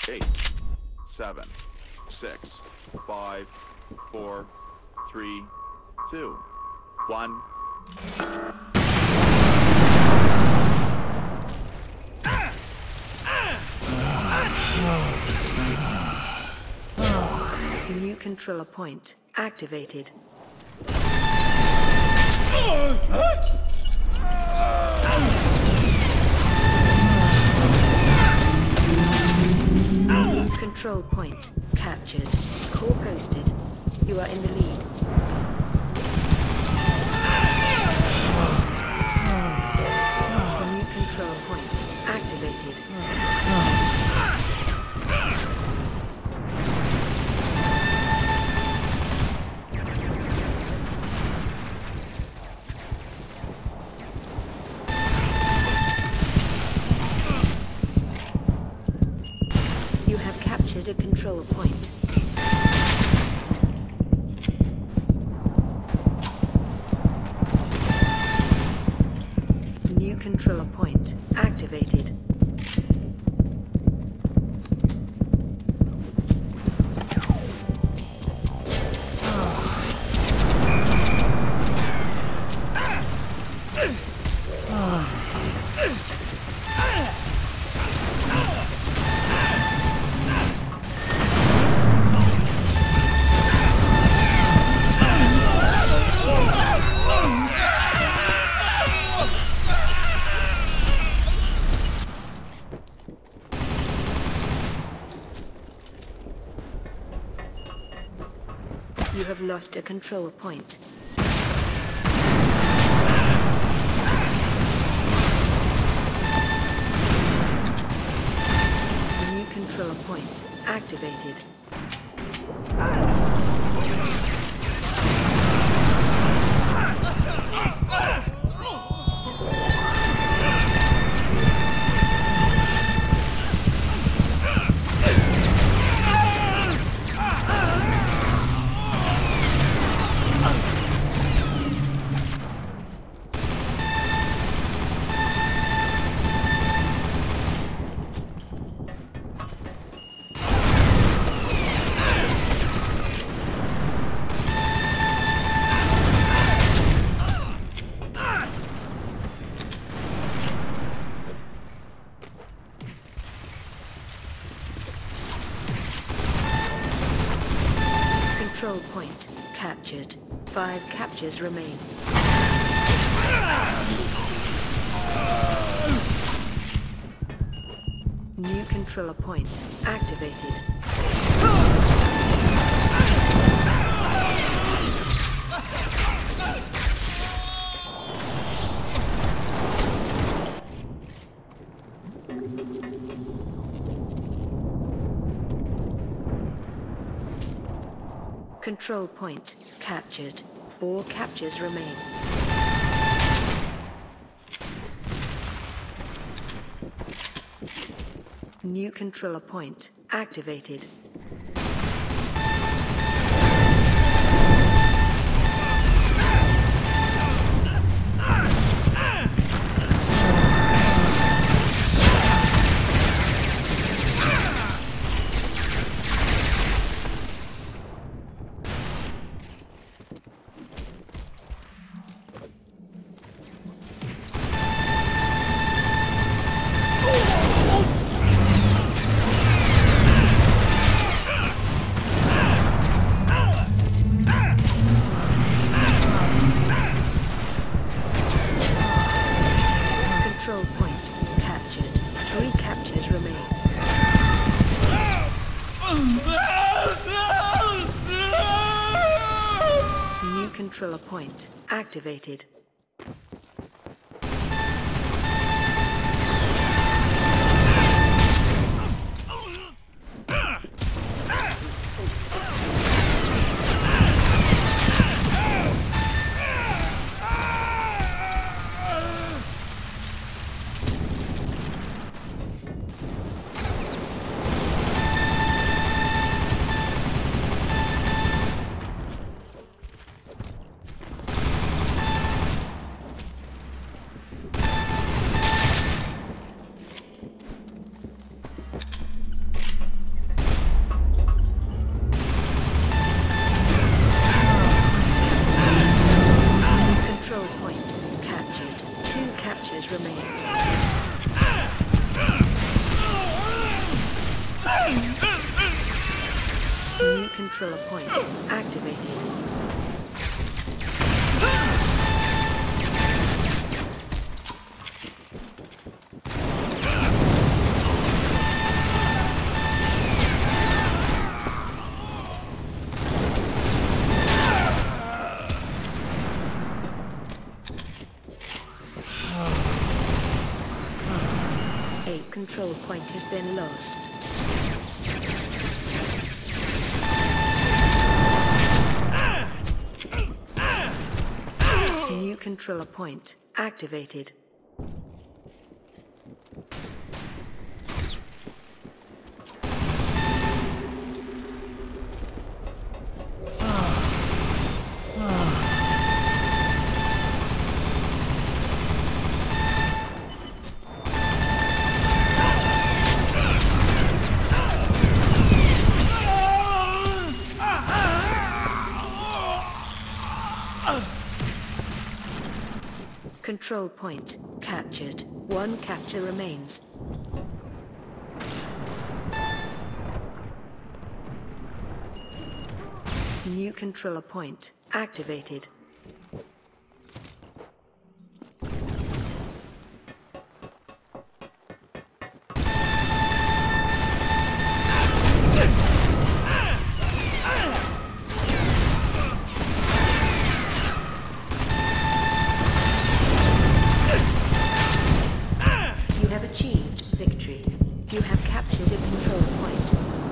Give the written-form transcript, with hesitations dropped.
8, 7, 6, 5, 4, 3, 2, 1. New controller point activated. Control point captured. Core posted. You are in the lead. New control point activated. You have captured a control point. New controller point activated. You have lost a control point. New control point activated. Control point captured. 5 captures remain. New controller point activated. Control point captured. 4 captures remain. New controller point activated. Control point captured. 3 captures remain. New controller point activated. control point has been lost. New control point activated. Control point captured. One capture remains. New control point activated. You have achieved victory. You have captured a control point.